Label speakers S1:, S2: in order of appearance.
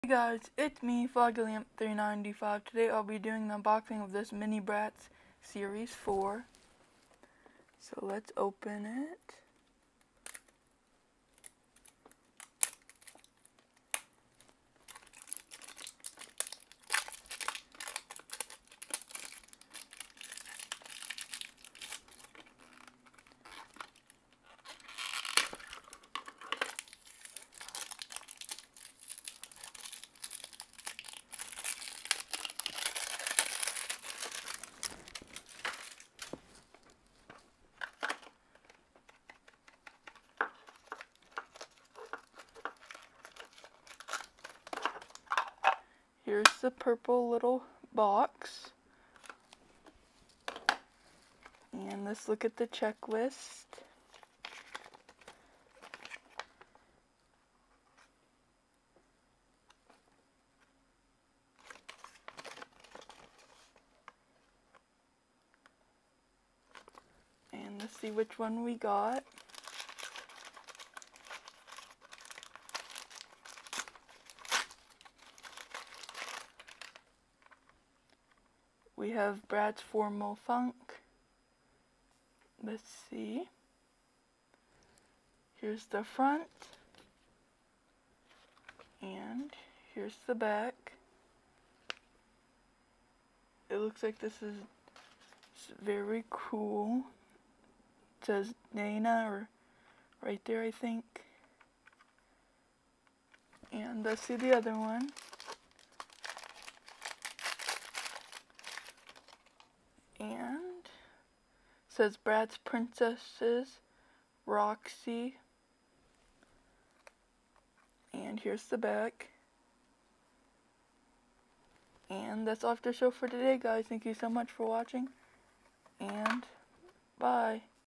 S1: Hey guys, it's me, FoggyLamp395. Today I'll be doing the unboxing of this mini Bratz Series 4. So let's open it. Here's the purple little box. And let's look at the checklist. And let's see which one we got. We have Bratz Formal Funk. Let's see. Here's the front. And here's the back. It looks like this is very cool. It says Dana or right there, I think. And let's see the other one. And it says Bratz Princesses, Roxy. And here's the back. And that's all I have to show for today, guys. Thank you so much for watching. And bye.